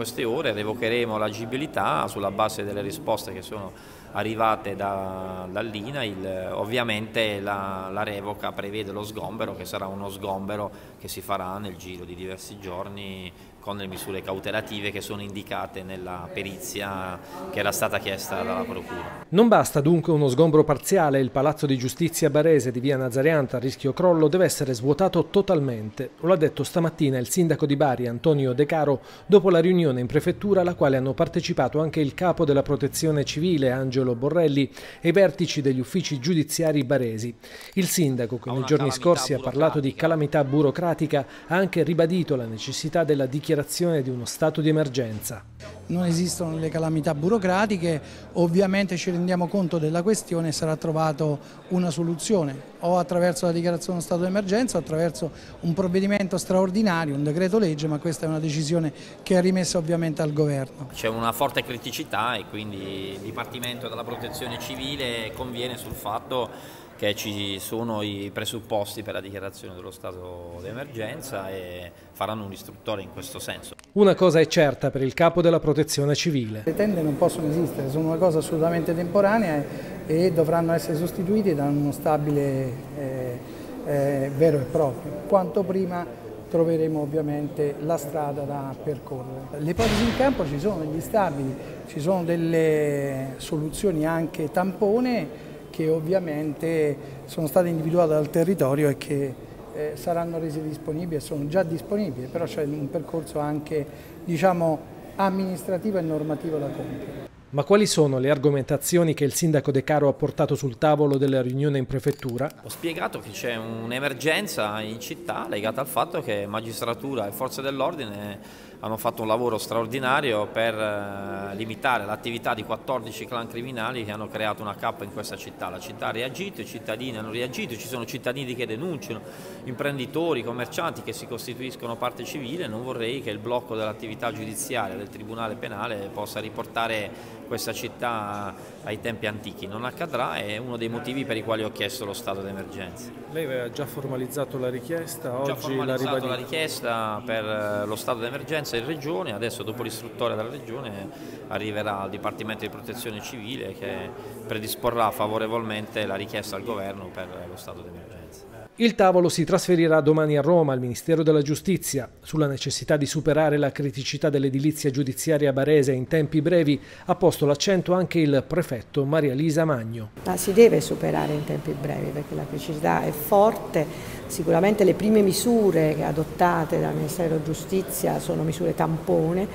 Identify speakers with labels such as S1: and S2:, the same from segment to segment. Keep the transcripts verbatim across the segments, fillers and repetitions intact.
S1: queste ore revocheremo l'agibilità sulla base delle risposte che sono arrivate da, dall'I N A I L. Ovviamente la, la revoca prevede lo sgombero, che sarà uno sgombero che si farà nel giro di diversi giorni con le misure cautelative che sono indicate nella perizia che era stata chiesta dalla Procura.
S2: Non basta dunque uno sgombero parziale, il Palazzo di Giustizia barese di via Nazarianta a rischio crollo deve essere svuotato totalmente. Lo ha detto stamattina il sindaco di Bari Antonio De Caro dopo la riunione in prefettura alla quale hanno partecipato anche il capo della Protezione Civile Angelo Borrelli e i vertici degli uffici giudiziari baresi. Il sindaco, che nei giorni scorsi ha parlato di calamità burocratica, ha anche ribadito la necessità della dichiarazione di uno stato di emergenza.
S3: Non esistono le calamità burocratiche, ovviamente ci rendiamo conto della questione e sarà trovato una soluzione o attraverso la dichiarazione di stato di emergenza o attraverso un provvedimento straordinario, un decreto legge, ma questa è una decisione che è rimessa ovviamente al governo.
S1: C'è una forte criticità e quindi il Dipartimento della Protezione Civile conviene sul fatto che ci sono i presupposti per la dichiarazione dello stato di emergenza e faranno un'istruttoria in questo senso.
S2: Una cosa è certa per il capo della Protezione Civile.
S3: Le tende non possono esistere, sono una cosa assolutamente temporanea e dovranno essere sostituite da uno stabile eh, eh, vero e proprio. Quanto prima troveremo ovviamente la strada da percorrere. Le ipotesi in campo ci sono, gli stabili, ci sono delle soluzioni anche tampone che ovviamente sono state individuate dal territorio e che eh, saranno rese disponibili e sono già disponibili, però c'è un percorso anche, diciamo, amministrativo e normativo da compiere.
S2: Ma quali sono le argomentazioni che il sindaco De Caro ha portato sul tavolo della riunione in prefettura?
S1: Ho spiegato che c'è un'emergenza in città legata al fatto che magistratura e forze dell'ordine hanno fatto un lavoro straordinario per limitare l'attività di quattordici clan criminali che hanno creato una cappa in questa città. La città ha reagito, i cittadini hanno reagito, ci sono cittadini che denunciano, imprenditori, commercianti che si costituiscono parte civile. Non vorrei che il blocco dell'attività giudiziaria del Tribunale Penale possa riportare questa città ai tempi antichi. Non accadrà, è uno dei motivi per i quali ho chiesto lo stato d'emergenza.
S2: Lei aveva già formalizzato la richiesta, oggi
S1: già formalizzato
S2: la,
S1: la richiesta per lo stato d'emergenza in Regione, adesso dopo l'istruttoria della Regione arriverà al Dipartimento di Protezione Civile che predisporrà favorevolmente la richiesta al Governo per lo stato d'emergenza.
S2: Il tavolo si trasferirà domani a Roma, al Ministero della Giustizia. Sulla necessità di superare la criticità dell'edilizia giudiziaria barese in tempi brevi ha posto l'accento anche il prefetto Maria Lisa Magno.
S4: La si deve superare in tempi brevi perché la criticità è forte. Sicuramente le prime misure adottate dal Ministero della Giustizia sono misure tampone,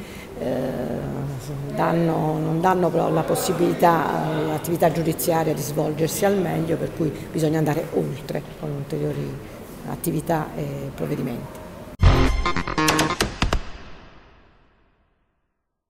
S4: eh, danno, non danno però la possibilità all'attività giudiziaria di svolgersi al meglio, per cui bisogna andare oltre con ulteriori attività e provvedimenti.